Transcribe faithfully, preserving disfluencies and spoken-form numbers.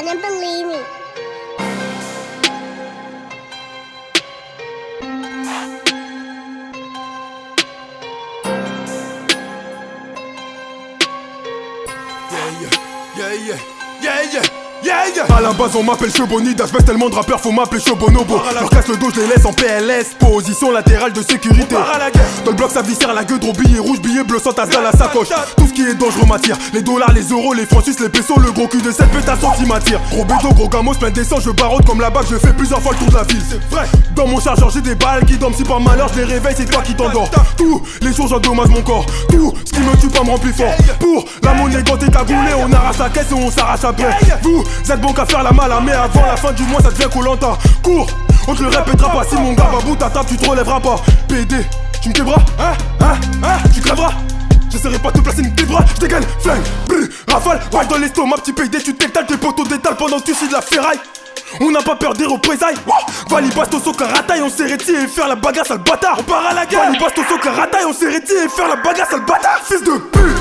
couldn't believe me. Yeah, yeah, yeah, yeah, yeah, yeah. À la base on m'appelle Chebonida, j'baisse tellement de rappeurs, faut m'appeler Chebonobo. Leur casse le dos, je les laisse en P L S, position latérale de sécurité. À la guerre. Dans le bloc ça viscère la gueule, billet rouge, billet bleu sans tasse dans la sacoche. Tout ce qui est dangereux m'attire, les dollars, les euros, les francs suisses, les pesos, le gros cul de cette pétasson qui m'attire. Gros bédo, gros gamos, plein d'essence, je barote comme la bague, je fais plusieurs fois le tour de la ville. C'est vrai. Dans mon chargeur j'ai des balles qui dorment, si par malheur je les réveille, c'est toi qui t'endors. Tous les jours j'endommage mon corps, tout ce qui me tue pas me rend plus fort. Pour la monnaie quand t'es cagoulé, on arrache la caisse et on s'arrache après. Vous êtes bon qu'à faire la mala, mais avant la fin du mois ça devient Koh-Lanta. Cours, on te le répétera pas, si mon gars babou ta table tu te relèveras pas. P D, tu me québras, hein, hein, hein, tu crèveras. J'essaierai pas de te placer une petite bras, j'dégaine, flingue, brûle, rafale, balle dans l'estomac, petit P D, tu t'étales, tes poteaux d'étale pendant que tu chies de la ferraille. On n'a pas peur des représailles. Vali Bastoso Karataï, on s'est réti et faire la bagarre sale bâtard. On part à la guerre. Vali Bastoso Karataï, on s'est réti et faire la bagarre sale bâtard. Fils de pute.